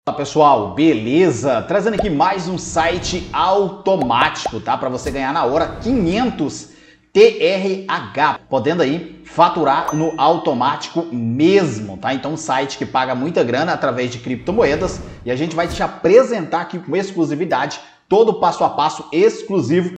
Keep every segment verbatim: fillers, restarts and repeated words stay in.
Fala pessoal, beleza? Trazendo aqui mais um site automático, tá? Para você ganhar na hora quinhentos T R H, podendo aí faturar no automático mesmo, tá? Então um site que paga muita grana através de criptomoedas e a gente vai te apresentar aqui com exclusividade todo o passo a passo exclusivo.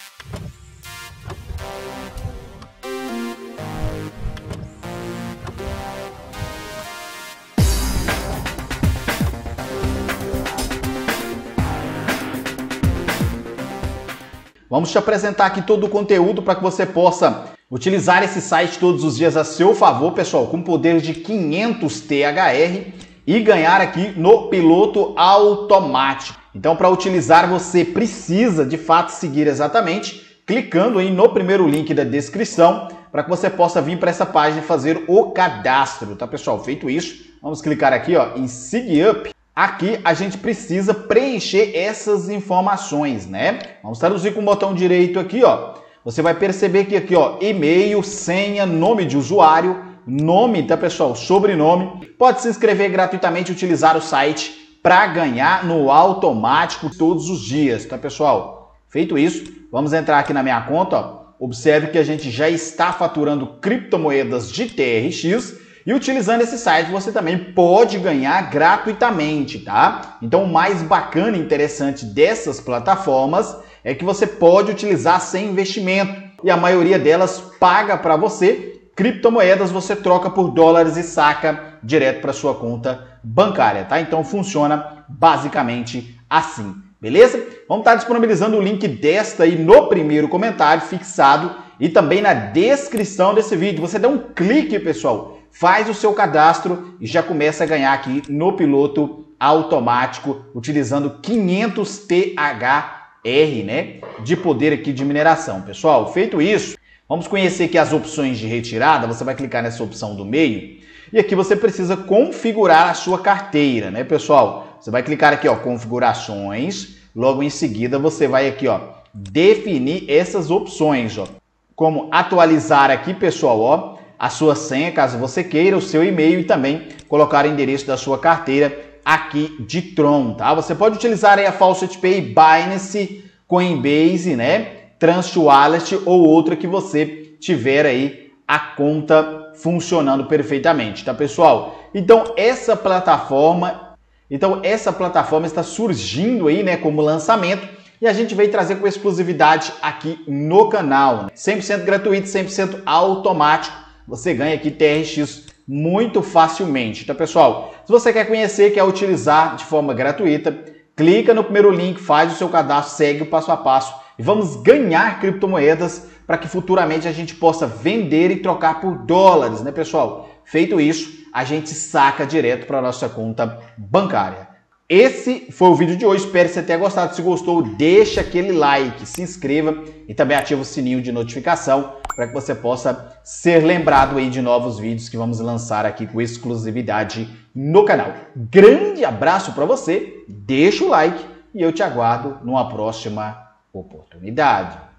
Vamos te apresentar aqui todo o conteúdo para que você possa utilizar esse site todos os dias a seu favor, pessoal, com poder de quinhentos T H R e ganhar aqui no piloto automático. Então, para utilizar, você precisa de fato seguir exatamente, clicando aí no primeiro link da descrição, para que você possa vir para essa página e fazer o cadastro, tá, pessoal? Feito isso, vamos clicar aqui, ó, em Sign Up. Aqui a gente precisa preencher essas informações, né? Vamos traduzir com o botão direito aqui, ó. Você vai perceber que aqui, ó, e-mail, senha, nome de usuário, nome, tá, pessoal? Sobrenome. Pode se inscrever gratuitamente e utilizar o site para ganhar no automático todos os dias, tá, pessoal? Feito isso, vamos entrar aqui na minha conta, ó. Observe que a gente já está faturando criptomoedas de T R X. E utilizando esse site você também pode ganhar gratuitamente, tá? Então o mais bacana e interessante dessas plataformas é que você pode utilizar sem investimento. E a maioria delas paga para você. Criptomoedas você troca por dólares e saca direto para sua conta bancária, tá? Então funciona basicamente assim, beleza? Vamos estar disponibilizando o link desta aí no primeiro comentário fixado e também na descrição desse vídeo. Você dá um clique, pessoal, faz o seu cadastro e já começa a ganhar aqui no piloto automático, utilizando quinhentos T H R, né, de poder aqui de mineração. Pessoal, feito isso, vamos conhecer aqui as opções de retirada. Você vai clicar nessa opção do meio e aqui você precisa configurar a sua carteira, né, pessoal? Você vai clicar aqui, ó, configurações, logo em seguida você vai aqui, ó, definir essas opções, ó, como atualizar aqui, pessoal, ó, a sua senha, caso você queira, o seu e-mail e também colocar o endereço da sua carteira aqui de Tron, tá? Você pode utilizar aí a Faucet Pay, Binance, Coinbase, né? Trust Wallet ou outra que você tiver aí a conta funcionando perfeitamente, tá, pessoal? Então essa plataforma, então essa plataforma está surgindo aí, né, como lançamento. E a gente veio trazer com exclusividade aqui no canal, né? cem por cento gratuito, cem por cento automático. Você ganha aqui T R X muito facilmente, tá, pessoal? Se você quer conhecer, quer utilizar de forma gratuita, clica no primeiro link, faz o seu cadastro, segue o passo a passo e vamos ganhar criptomoedas para que futuramente a gente possa vender e trocar por dólares, né, pessoal? Feito isso, a gente saca direto para a nossa conta bancária. Esse foi o vídeo de hoje, espero que você tenha gostado. Se gostou, deixa aquele like, se inscreva e também ativa o sininho de notificação para que você possa ser lembrado aí de novos vídeos que vamos lançar aqui com exclusividade no canal. Grande abraço para você, deixa o like e eu te aguardo numa próxima oportunidade.